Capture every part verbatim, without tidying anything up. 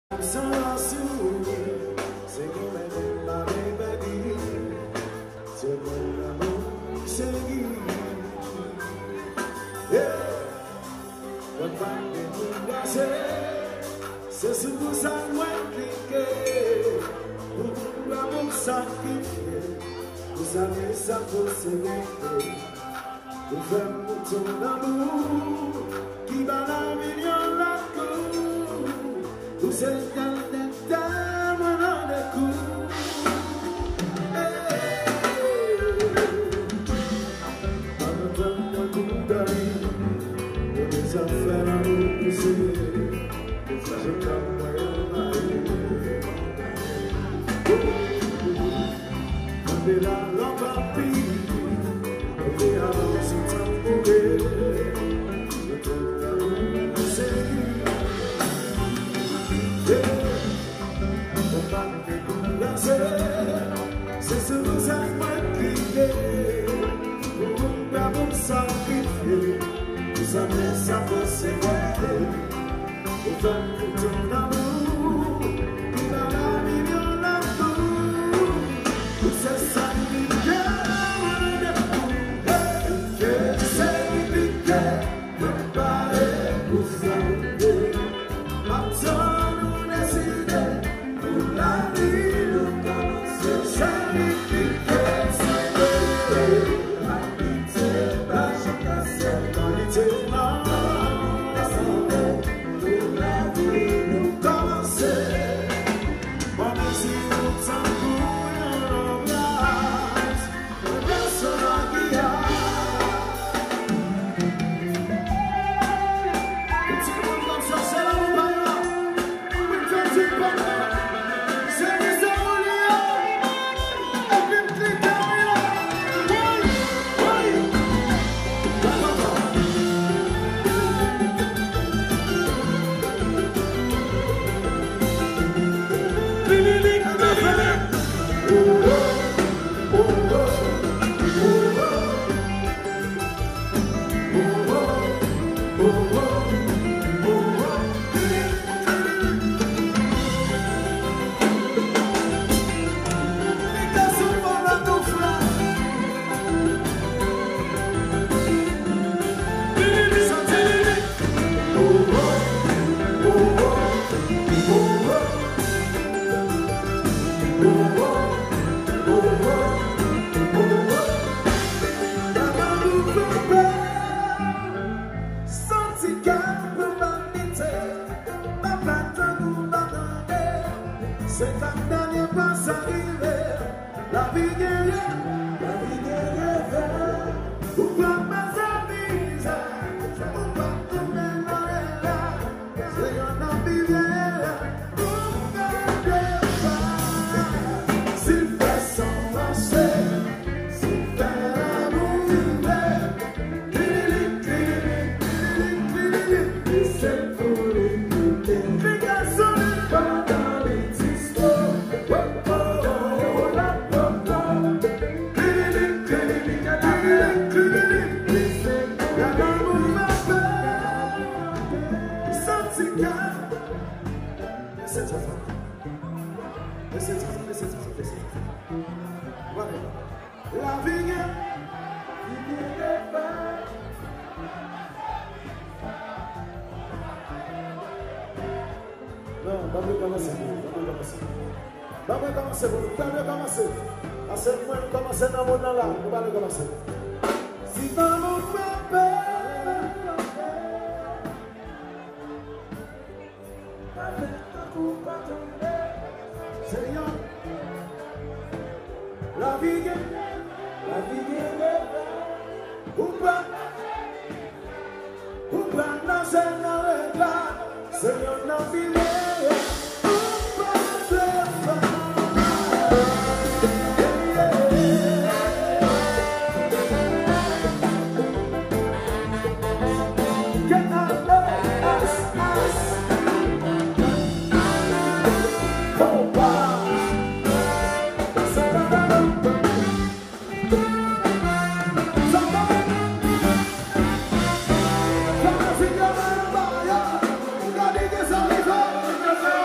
Se sungguh sangat kike, ramu sakit, usahanya sakit sengke, ufem tunamu, kibana minyolaku, usahanya tetap menandaku. Anak-anakku dari Safari Essa você vai ter, o vento do amor, e na minha lado, você sabe que eu que sempre quer, não pare por saber, matando nesse dia, o lado você sabe que quer saber, a vida baixa pra ser, la viglia, la viglia, un po' mazavisa, un po' memoria, se io non viviera, un po' si fa solo se, si fa la movimento, crili, crili, crili, crili, crili, se fuori di te, figa solo quando esisto, la viglia, non, vamos commencer, vamos commencer. Vamos commencer, vamos commencer. Assez moi nous commencer dans mon là, nous allons commencer. Si dans mon papa, Seigneur, la vie, la vie est ou pas, ou pas, non, Seigneur est là, Seigneur, non, il est ou pas, Somebody,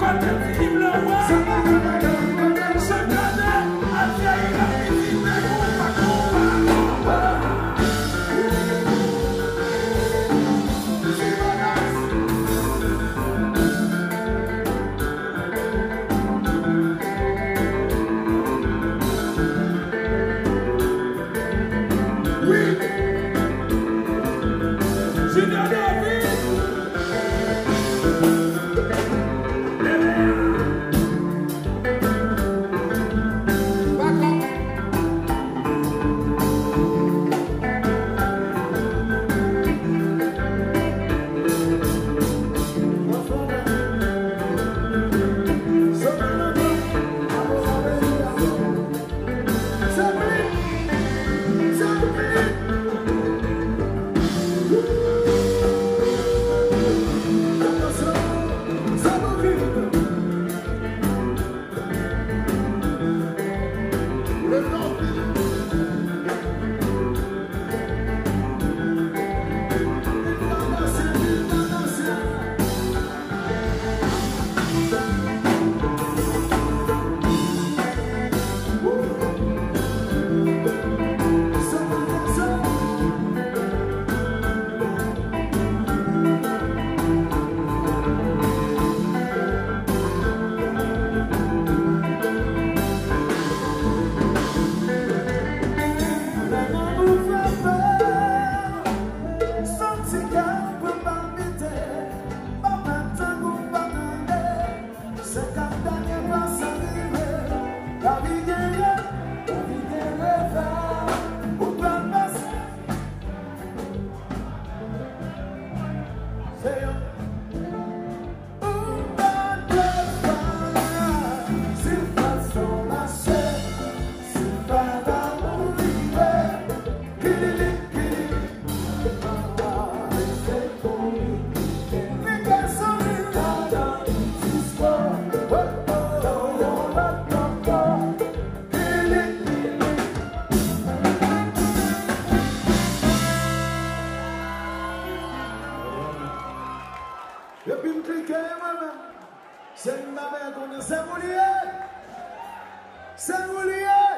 Depuis me cliquer, moi-même, c'est ma mère qu'on est, c'est mon lieu, c'est mon lieu.